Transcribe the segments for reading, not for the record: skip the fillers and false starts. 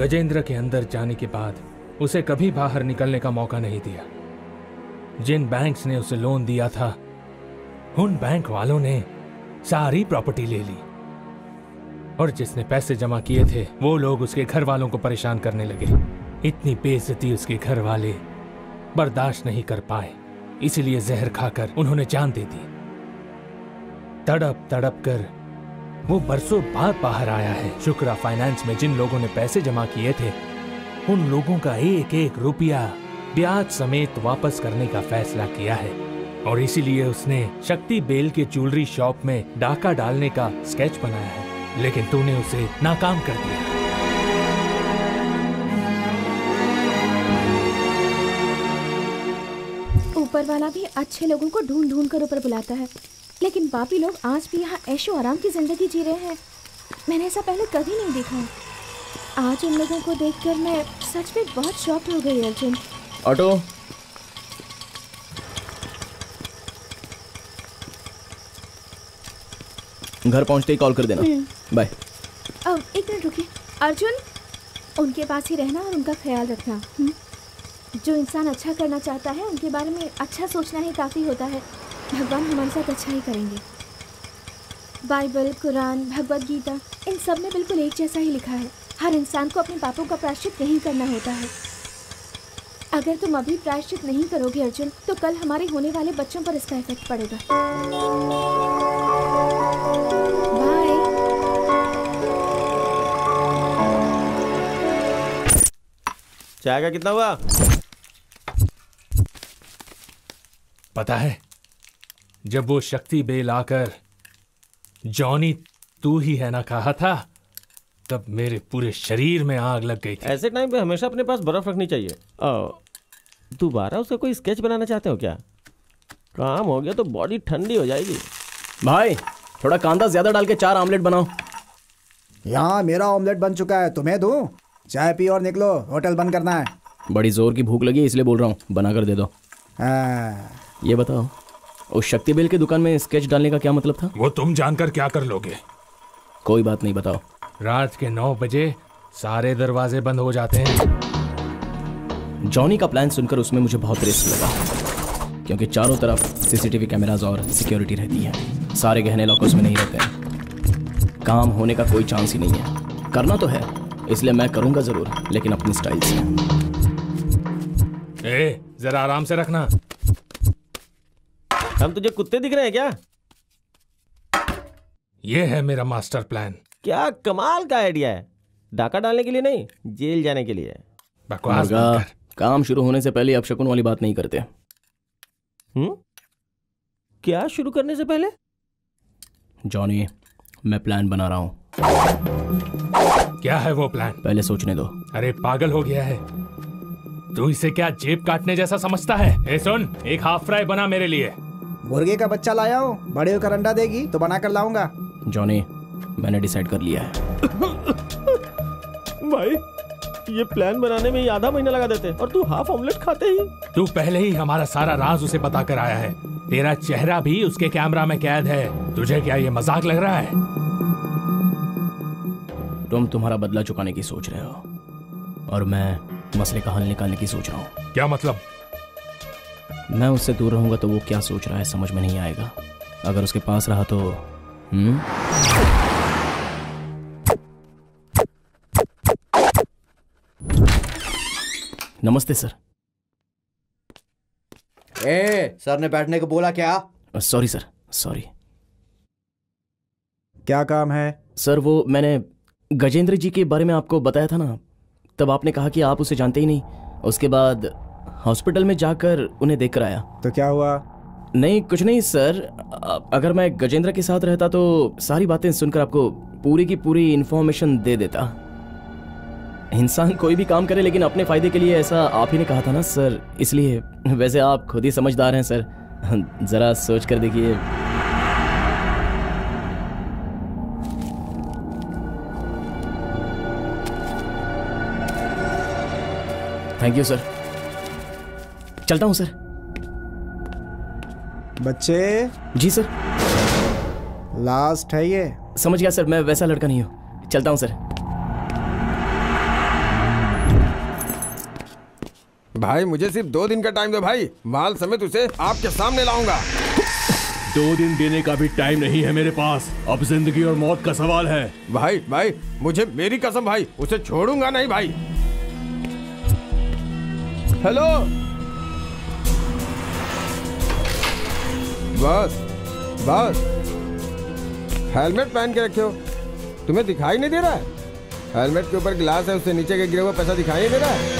गजेंद्र के अंदर जाने के बाद उसे कभी बाहर निकलने का मौका नहीं दिया। जिन बैंक्स ने उसे लोन दिया था, उन बैंक वालों ने सारी प्रॉपर्टी ले ली और जिसने पैसे जमा किए थे वो लोग उसके घर वालों को परेशान करने लगे। इतनी बेइज्जती उसके घर वाले बर्दाश्त नहीं कर पाए, इसीलिए जहर खाकर उन्होंने जान दे दी। तड़प तड़प कर वो बरसों बाद बाहर आया है। शुक्रा फाइनेंस में जिन लोगों ने पैसे जमा किए थे, उन लोगों का एक एक रुपया ब्याज समेत वापस करने का फैसला किया है और इसीलिए उसने शक्ति बेल के ज्वेलरी शॉप में डाका डालने का स्केच बनाया है, लेकिन तूने उसे नाकाम कर दिया। ऊपर वाला भी अच्छे लोगों को ढूंढ ढूंढ कर ऊपर बुलाता है, लेकिन बाकी लोग आज भी यहाँ ऐशो आराम की जिंदगी जी रहे हैं। मैंने ऐसा पहले कभी नहीं देखा। आज उन लोगों को देखकर मैं सच में बहुत शॉक्ड हो गई। अर्जुन, ऑटो। घर पहुंचते ही कॉल कर देना। बाय। एक मिनट रुकिए। अर्जुन, उनके पास ही रहना और उनका ख्याल रखना। जो इंसान अच्छा करना चाहता है उनके बारे में अच्छा सोचना ही काफ़ी होता है। भगवान हमारे साथ अच्छा ही करेंगे। बाइबल, कुरान, भगवद गीता, इन सब में बिल्कुल एक जैसा ही लिखा है, हर इंसान को अपने पापों का प्रायश्चित नहीं करना होता है। अगर तुम अभी प्रायश्चित नहीं करोगे अर्जुन, तो कल हमारे होने वाले बच्चों पर इसका इफेक्ट पड़ेगा। बाय। चाय का कितना हुआ? पता है, जब वो शक्ति बेल आकर जॉनी तू ही है ना कहा था, तब मेरे पूरे शरीर में आग लग गई थी। ऐसे टाइम पे हमेशा अपने पास बर्फ रखनी चाहिए। दोबारा उसे कोई स्केच बनाना चाहते हो क्या? काम हो गया तो बॉडी ठंडी हो जाएगी। भाई थोड़ा कांदा ज्यादा डाल के 4 आमलेट बनाओ। यहाँ मेरा ऑमलेट बन चुका है, तुम्हें दूं? चाय पी और निकलो, होटल बंद करना है। बड़ी जोर की भूख लगी है इसलिए बोल रहा हूँ, बना कर दे दो। ये बताओ, उस शक्ति बेल की दुकान में स्केच डालने का क्या मतलब था? वो तुम जानकर क्या कर लोगे? कोई बात नहीं, बताओ। रात के 9 बजे सारे दरवाजे बंद हो जाते हैं। जॉनी का प्लान सुनकर उसमें मुझे बहुत रिस्क लगा, क्योंकि चारों तरफ सीसीटीवी कैमरास और सिक्योरिटी रहती है। सारे गहने लॉकर्स में नहीं रहते हैं। काम होने का कोई चांस ही नहीं है। करना तो है, इसलिए मैं करूंगा जरूर, लेकिन अपनी स्टाइल से। जरा आराम से रखना। हम तुझे कुत्ते दिख रहे हैं क्या? ये है मेरा मास्टर प्लान। क्या कमाल का आइडिया है। डाका डालने के लिए नहीं, जेल जाने के लिए। बकवास मत कर। काम शुरू होने से पहले अपशकुन वाली बात नहीं करते। क्या शुरू करने से पहले? जॉनी, मैं प्लान बना रहा हूँ। क्या है वो प्लान? पहले सोचने दो। अरे पागल हो गया है तू? इसे क्या जेब काटने जैसा समझता है? सुन, एक हाफ फ्राई बना मेरे लिए। मुर्गे का बच्चा लाया हूँ, बड़े होकर अंडा देगी तो बना कर लाऊंगा। जॉनी, मैंने डिसाइड कर लिया है। भाई, ये प्लान बनाने में ही आधा महीना लगा देते और तू हाफ ऑमलेट खाते ही। तू पहले ही हमारा सारा राज उसे बता कर आया है। तेरा चेहरा भी उसके कैमरा में कैद है। तुझे क्या ये मजाक लग रहा है? तुम तुम्हारा बदला चुकाने की सोच रहे हो और मैं मसले का हल निकालने की सोच रहा हूँ। क्या मतलब? मैं उससे दूर रहूंगा तो वो क्या सोच रहा है समझ में नहीं आएगा। अगर उसके पास रहा तो नमस्ते सर। सर ने बैठने को बोला क्या? Sorry sir, sorry. क्या काम है? सर वो मैंने गजेंद्र जी के बारे में आपको बताया था ना, तब आपने कहा कि आप उसे जानते ही नहीं। उसके बाद हॉस्पिटल में जाकर उन्हें देख कर आया। तो क्या हुआ? नहीं कुछ नहीं सर, अगर मैं गजेंद्र के साथ रहता तो सारी बातें सुनकर आपको पूरी की पूरी इन्फॉर्मेशन दे देता। इंसान कोई भी काम करे लेकिन अपने फायदे के लिए, ऐसा आप ही ने कहा था ना सर, इसलिए। वैसे आप खुद ही समझदार हैं सर, जरा सोच कर देखिए। थैंक यू सर, चलता हूं सर। बच्चे। जी सर। लास्ट है ये। समझ गया सर, मैं वैसा लड़का नहीं हूं। चलता हूं सर। भाई मुझे सिर्फ 2 दिन का टाइम दो भाई, माल समेत उसे आपके सामने लाऊंगा। 2 दिन देने का भी टाइम नहीं है मेरे पास, अब जिंदगी और मौत का सवाल है। भाई मुझे मेरी कसम भाई, उसे छोड़ूंगा नहीं भाई। हेलो बस हेलमेट पहन के रखे हो, तुम्हें दिखाई नहीं दे रहा है? हेलमेट के ऊपर ग्लास है, उससे नीचे के गिरे हुआ पैसा दिखाई नहीं दे रहा है?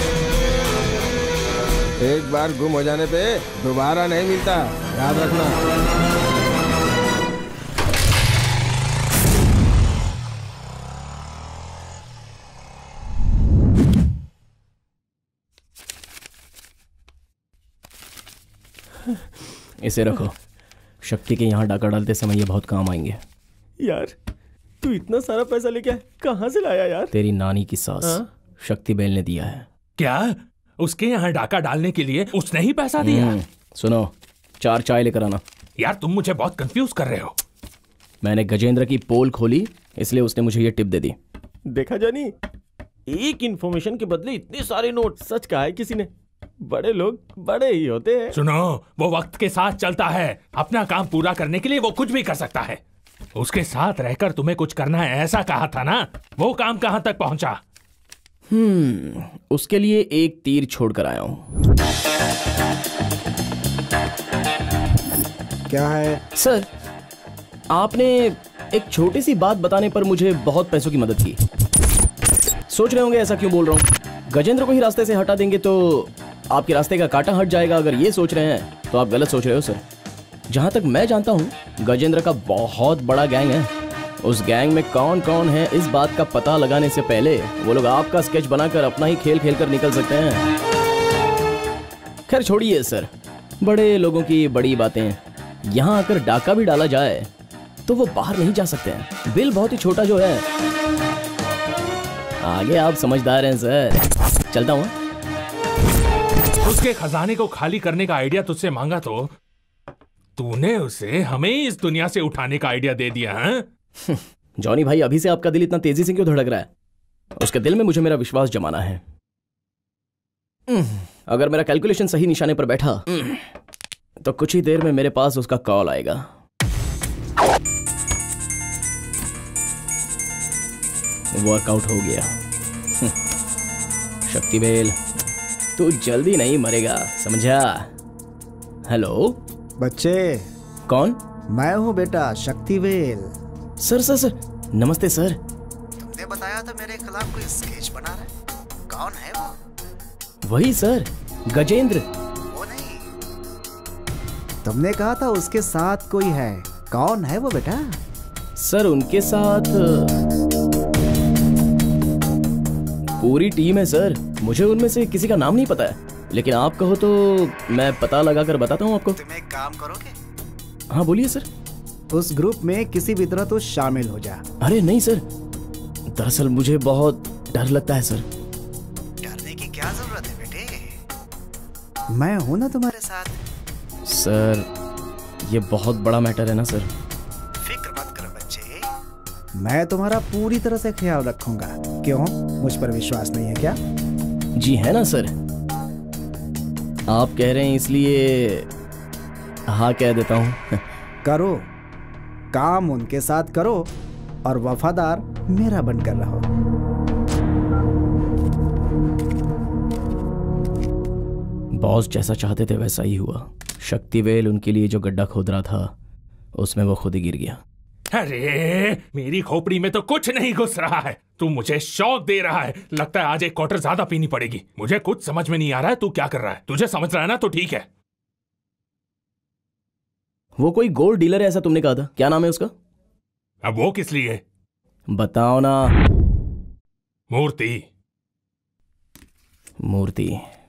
एक बार गुम हो जाने पे दोबारा नहीं मिलता, याद रखना। इसे रखो, शक्ति के यहाँ डाका डालते समय ये बहुत काम आएंगे। यार तू इतना सारा पैसा लेके कहाँ से लाया यार? तेरी नानी की सास शक्ति बेल ने दिया है। क्या उसके यहाँ डाका डालने के लिए उसने ही पैसा दिया? सुनो, 4 चाय लेकर आना। यार तुम मुझे बहुत कंफ्यूज कर रहे हो। मैंने गजेंद्र की पोल खोली, इसलिए उसने मुझे ये टिप दे दी। देखा जानी, एक इन्फॉर्मेशन के बदले इतने सारे नोट। सच कहा है किसी ने, बड़े लोग बड़े ही होते हैं। सुनो, वो वक्त के साथ चलता है, अपना काम पूरा करने के लिए वो कुछ भी कर सकता है। उसके साथ रहकर तुम्हें कुछ करना है ऐसा कहा था ना, वो काम कहां तक पहुंचा? उसके लिए एक तीर छोड़कर आया हूं। क्या है सर? आपने एक छोटी सी बात बताने पर मुझे बहुत पैसों की मदद की। सोच रहे होंगे ऐसा क्यों बोल रहा हूं। गजेंद्र को ही रास्ते से हटा देंगे तो आपके रास्ते का कांटा हट जाएगा। अगर ये सोच रहे हैं तो आप गलत सोच रहे हो सर। जहां तक मैं जानता हूं, गजेंद्र का बहुत बड़ा गैंग है। उस गैंग में कौन कौन है, इस बात का पता लगाने से पहले वो लोग आपका स्केच बनाकर अपना ही खेल खेल कर निकल सकते हैं। खैर छोड़िए सर, बड़े लोगों की बड़ी बातें। यहाँ आकर डाका भी डाला जाए तो वो बाहर नहीं जा सकते हैं। बिल बहुत ही छोटा जो है। आगे आप समझदार हैं सर। चलता हूँ। उसके खजाने को खाली करने का आइडिया तुझसे मांगा तो तूने उसे हमें इस दुनिया से उठाने का आइडिया दे दिया है? जॉनी भाई, अभी से आपका दिल इतना तेजी से क्यों धड़क रहा है? उसके दिल में मुझे मेरा विश्वास जमाना है। अगर मेरा कैलकुलेशन सही निशाने पर बैठा तो कुछ ही देर में मेरे पास उसका कॉल आएगा। वर्कआउट हो गया। शक्तिवेल, तू जल्दी नहीं मरेगा, समझा? हेलो बच्चे। कौन? मैं हूँ बेटा, शक्तिवेल। सर सर सर, नमस्ते सर। तुमने बताया था मेरे खिलाफ कोई स्केच बना रहा है, कौन है वो? वही सर, गजेंद्र। वो नहीं, तुमने कहा था उसके साथ कोई है, कौन है वो बेटा? सर उनके साथ पूरी टीम है सर। मुझे उनमें से किसी का नाम नहीं पता है, लेकिन आप कहो तो मैं पता लगा कर बताता हूँ आपको। तुम एक काम करोगे? हाँ बोलिए सर। उस ग्रुप में किसी भी तरह तो शामिल हो जा। अरे नहीं सर, दरअसल मुझे बहुत डर लगता है सर। डरने की क्या जरूरत है बेटे, मैं हूं ना तुम्हारे साथ। सर ये बहुत बड़ा मैटर है ना सर। फिक्र मत करो बच्चे, मैं तुम्हारा पूरी तरह से ख्याल रखूंगा। क्यों, मुझ पर विश्वास नहीं है क्या? जी है ना सर, आप कह रहे हैं इसलिए हाँ कह देता हूँ। करो काम, उनके साथ करो और वफादार मेरा बनकर रहो। बॉस जैसा चाहते थे वैसा ही हुआ। शक्तिवेल उनके लिए जो गड्ढा खोद रहा था उसमें वो खुद ही गिर गया। अरे मेरी खोपड़ी में तो कुछ नहीं घुस रहा है। तू मुझे शौक दे रहा है। लगता है आज एक क्वार्टर ज्यादा पीनी पड़ेगी। मुझे कुछ समझ में नहीं आ रहा है तू क्या कर रहा है। तुझे समझ रहा है ना तो ठीक है। वो कोई गोल्ड डीलर है ऐसा तुमने कहा था, क्या नाम है उसका? अब वो किस लिए? बताओ ना। मूर्ति। मूर्ति।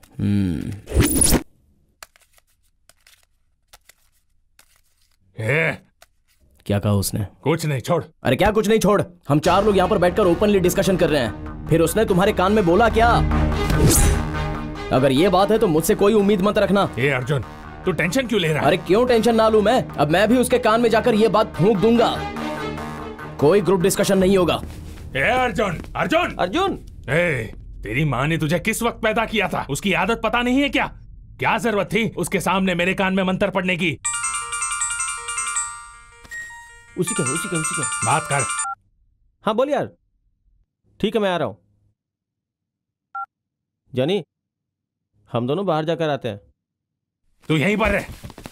क्या कहा उसने? कुछ नहीं, छोड़। अरे क्या कुछ नहीं, छोड़। हम 4 लोग यहाँ पर बैठकर ओपनली डिस्कशन कर रहे हैं, फिर उसने तुम्हारे कान में बोला क्या? अगर ये बात है तो मुझसे कोई उम्मीद मत रखना। ए अर्जुन, तू टेंशन क्यों ले रहा है? अरे क्यों टेंशन ना लूं मैं? अब मैं भी उसके कान में जाकर ये बात फूंक दूंगा। कोई ग्रुप डिस्कशन नहीं होगा। ए अर्जुन, अर्जुन, अर्जुन! तेरी माँ ने तुझे किस वक्त पैदा किया था? उसकी आदत पता नहीं है क्या? क्या जरूरत थी उसके सामने मेरे कान में मंत्र पढ़ने की? उसी का बात कर। हाँ बोल यार। ठीक है मैं आ रहा हूं। जानी हम दोनों बाहर जाकर आते हैं। तू यहीं पर रह।